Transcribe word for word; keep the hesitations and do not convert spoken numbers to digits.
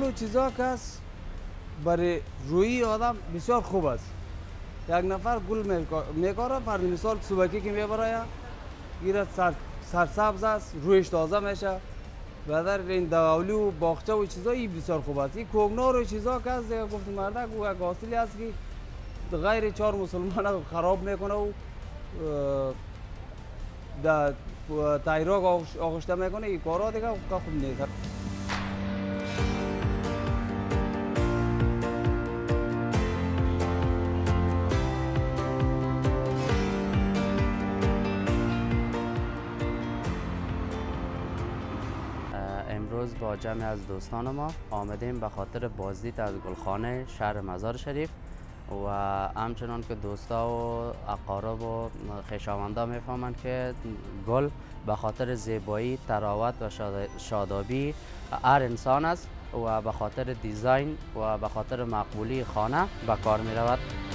و چیزا که است برای روی آدم بسیار خوب است. یک نفر گل میکاره، فرض مثال صبحکی که میبره گیرد سر سرسبز است، رویش تازه میشه. بعد این دواولی و باغچه و چیزایی بسیار خوب است. این کوگنار و چیزا که است دیگه گفتم مردک و یک حاصلی است که غیر چهار مسلمان خراب میکنه و در تایراک آغشته میکنه. این کارا دیگه خوب نیست. امروز با جمع از دوستان ما آمدیم به خاطر بازدید از گلخانه شهر مزار شریف و همچنان که دوستا و اقارب و خویشاوندان میفهمند که گل به خاطر زیبایی، تراوت و شادابی هر انسان است و به خاطر دیزاین و به خاطر مقبولی خانه به کار می رود.